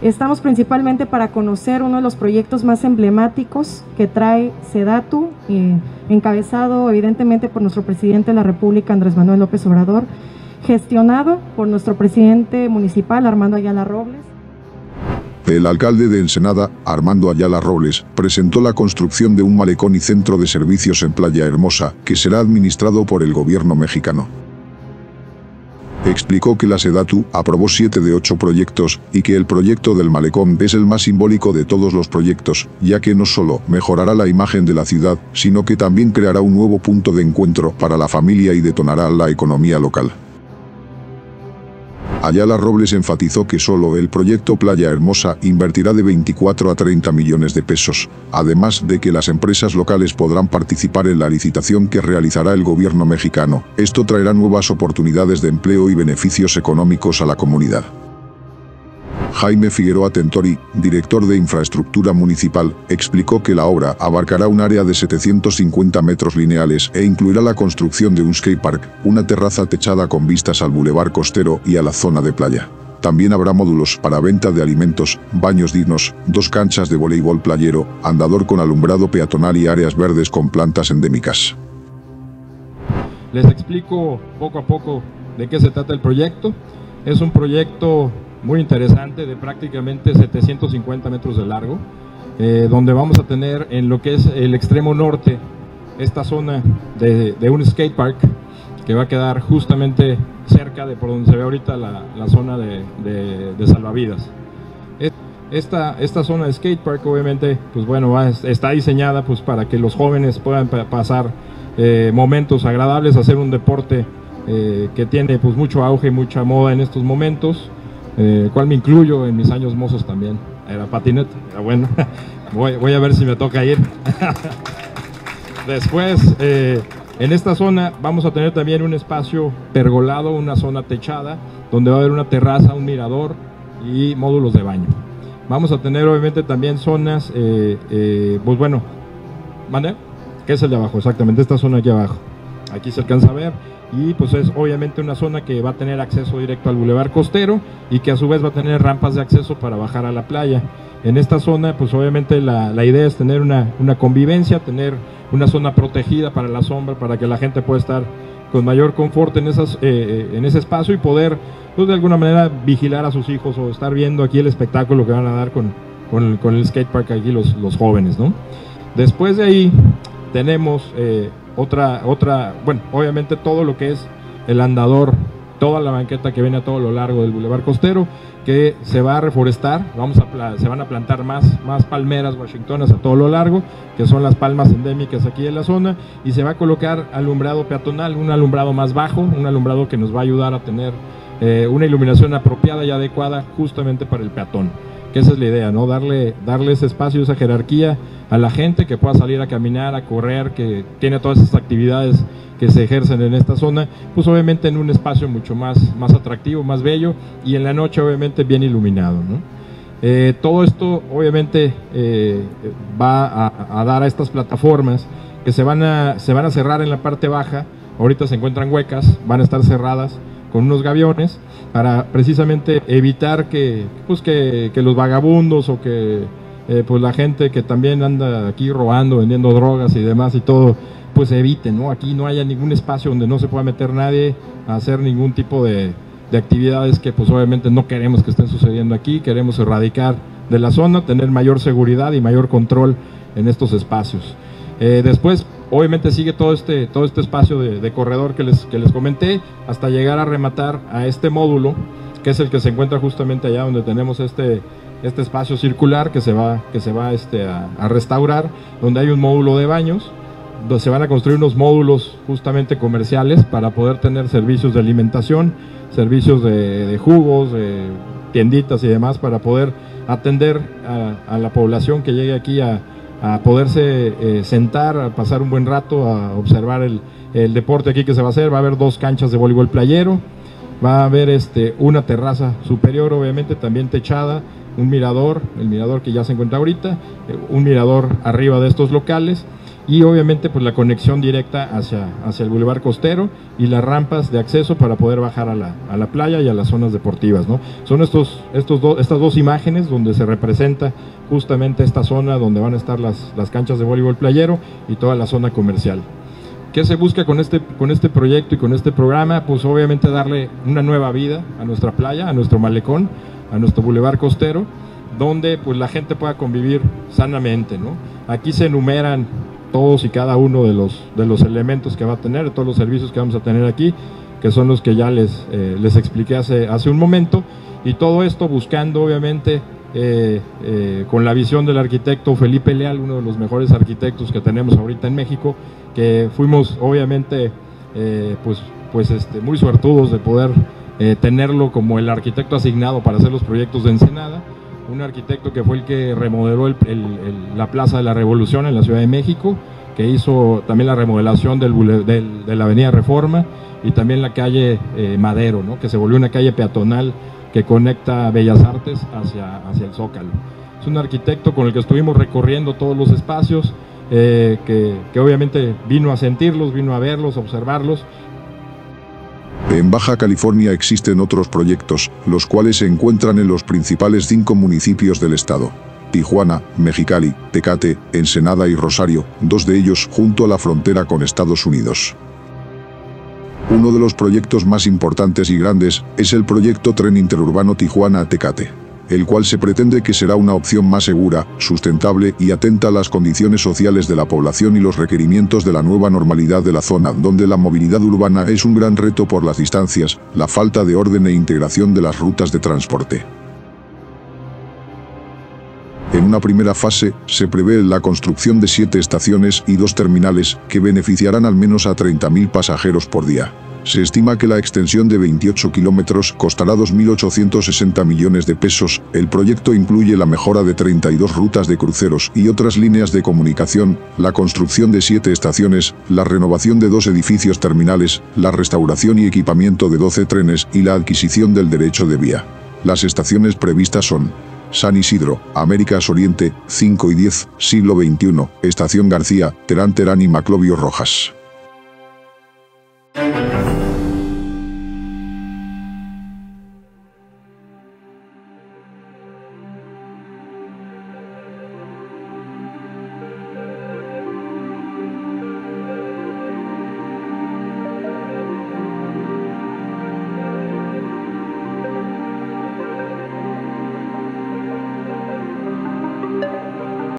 Estamos principalmente para conocer uno de los proyectos más emblemáticos que trae SEDATU, encabezado evidentemente por nuestro presidente de la República, Andrés Manuel López Obrador, gestionado por nuestro presidente municipal, Armando Ayala Robles. El alcalde de Ensenada, Armando Ayala Robles, presentó la construcción de un malecón y centro de servicios en Playa Hermosa, que será administrado por el gobierno mexicano. Explicó que la SEDATU aprobó 7 de 8 proyectos y que el proyecto del malecón es el más simbólico de todos los proyectos, ya que no solo mejorará la imagen de la ciudad, sino que también creará un nuevo punto de encuentro para la familia y detonará la economía local. Ayala Robles enfatizó que solo el proyecto Playa Hermosa invertirá de 24 a 30 millones de pesos, además de que las empresas locales podrán participar en la licitación que realizará el gobierno mexicano. Esto traerá nuevas oportunidades de empleo y beneficios económicos a la comunidad. Jaime Figueroa Tentori, director de Infraestructura Municipal, explicó que la obra abarcará un área de 750 metros lineales e incluirá la construcción de un skatepark, una terraza techada con vistas al bulevar costero y a la zona de playa. También habrá módulos para venta de alimentos, baños dignos, 2 canchas de voleibol playero, andador con alumbrado peatonal y áreas verdes con plantas endémicas. Les explico poco a poco de qué se trata el proyecto. Es un proyecto muy interesante, de prácticamente 750 metros de largo, donde vamos a tener en lo que es el extremo norte esta zona de un skatepark que va a quedar justamente cerca de por donde se ve ahorita la zona de salvavidas. Esta zona de skatepark obviamente pues bueno, está diseñada pues para que los jóvenes puedan pasar momentos agradables, hacer un deporte que tiene pues mucho auge y mucha moda en estos momentos. Cual me incluyo en mis años mozos también, era patineta, pero bueno, voy a ver si me toca ir. Después, en esta zona vamos a tener también un espacio pergolado, una zona techada, donde va a haber una terraza, un mirador y módulos de baño. Vamos a tener obviamente también zonas, pues bueno, ¿mande? ¿Qué es el de abajo? Exactamente, esta zona aquí abajo, aquí se alcanza a ver. Y pues es obviamente una zona que va a tener acceso directo al bulevar costero y que a su vez va a tener rampas de acceso para bajar a la playa. En esta zona pues obviamente la idea es tener una convivencia, tener una zona protegida para la sombra, para que la gente pueda estar con mayor confort en ese espacio y poder pues de alguna manera vigilar a sus hijos o estar viendo aquí el espectáculo que van a dar con el skatepark aquí los jóvenes, ¿no? Después de ahí tenemos bueno, obviamente todo lo que es el andador, toda la banqueta que viene a todo lo largo del bulevar costero, que se va a reforestar, se van a plantar más palmeras washingtonas a todo lo largo, que son las palmas endémicas aquí en la zona, y se va a colocar alumbrado peatonal, un alumbrado más bajo, un alumbrado que nos va a ayudar a tener una iluminación apropiada y adecuada justamente para el peatón. Que esa es la idea, ¿no? Darle ese espacio, esa jerarquía a la gente que pueda salir a caminar, a correr, que tiene todas esas actividades que se ejercen en esta zona, pues obviamente en un espacio mucho más atractivo, más bello, y en la noche obviamente bien iluminado, ¿no? Todo esto obviamente va a dar a estas plataformas que se van a cerrar en la parte baja. Ahorita se encuentran huecas, van a estar cerradas con unos gaviones para precisamente evitar que los vagabundos o que pues la gente que también anda aquí robando, vendiendo drogas y demás y todo, pues eviten, ¿no? Aquí no haya ningún espacio donde no se pueda meter nadie a hacer ningún tipo de actividades que pues obviamente no queremos que estén sucediendo aquí. Queremos erradicar de la zona, tener mayor seguridad y mayor control en estos espacios. Después obviamente sigue todo este espacio de corredor que les comenté, hasta llegar a rematar a este módulo, que es el que se encuentra justamente allá donde tenemos este espacio circular que se va a restaurar, donde hay un módulo de baños, donde se van a construir unos módulos justamente comerciales para poder tener servicios de alimentación, servicios de jugos, tienditas y demás, para poder atender a la población que llegue aquí a poderse sentar, a pasar un buen rato, a observar el deporte aquí que se va a hacer. Va a haber 2 canchas de voleibol playero, va a haber una terraza superior obviamente también techada, un mirador, el mirador que ya se encuentra ahorita, un mirador arriba de estos locales, y obviamente pues la conexión directa hacia el Boulevard Costero y las rampas de acceso para poder bajar a la playa y a las zonas deportivas, ¿no? Son estas dos imágenes donde se representa justamente esta zona donde van a estar las canchas de voleibol playero y toda la zona comercial. ¿Qué se busca con este proyecto y con este programa? Pues obviamente darle una nueva vida a nuestra playa, a nuestro malecón, a nuestro Boulevard Costero, donde pues la gente pueda convivir sanamente, ¿no? Aquí se enumeran todos y cada uno de los elementos que va a tener, todos los servicios que vamos a tener aquí, que son los que ya les expliqué hace un momento, y todo esto buscando obviamente con la visión del arquitecto Felipe Leal, uno de los mejores arquitectos que tenemos ahorita en México, que fuimos obviamente muy suertudos de poder tenerlo como el arquitecto asignado para hacer los proyectos de Ensenada, un arquitecto que fue el que remodeló la Plaza de la Revolución en la Ciudad de México, que hizo también la remodelación de la Avenida Reforma y también la calle Madero, ¿no? Que se volvió una calle peatonal que conecta Bellas Artes hacia el Zócalo. Es un arquitecto con el que estuvimos recorriendo todos los espacios, que obviamente vino a sentirlos, vino a verlos, a observarlos. En Baja California existen otros proyectos, los cuales se encuentran en los principales 5 municipios del estado: Tijuana, Mexicali, Tecate, Ensenada y Rosario, 2 de ellos junto a la frontera con Estados Unidos. Uno de los proyectos más importantes y grandes es el proyecto Tren Interurbano Tijuana-Tecate, el cual se pretende que será una opción más segura, sustentable y atenta a las condiciones sociales de la población y los requerimientos de la nueva normalidad de la zona, donde la movilidad urbana es un gran reto por las distancias, la falta de orden e integración de las rutas de transporte. En una primera fase, se prevé la construcción de 7 estaciones y 2 terminales, que beneficiarán al menos a 30.000 pasajeros por día. Se estima que la extensión de 28 kilómetros costará 2.860 millones de pesos. El proyecto incluye la mejora de 32 rutas de cruceros y otras líneas de comunicación, la construcción de 7 estaciones, la renovación de 2 edificios terminales, la restauración y equipamiento de 12 trenes y la adquisición del derecho de vía. Las estaciones previstas son: San Isidro, Américas Oriente, 5 y 10, Siglo XXI, Estación García, Terán y Maclovio Rojas.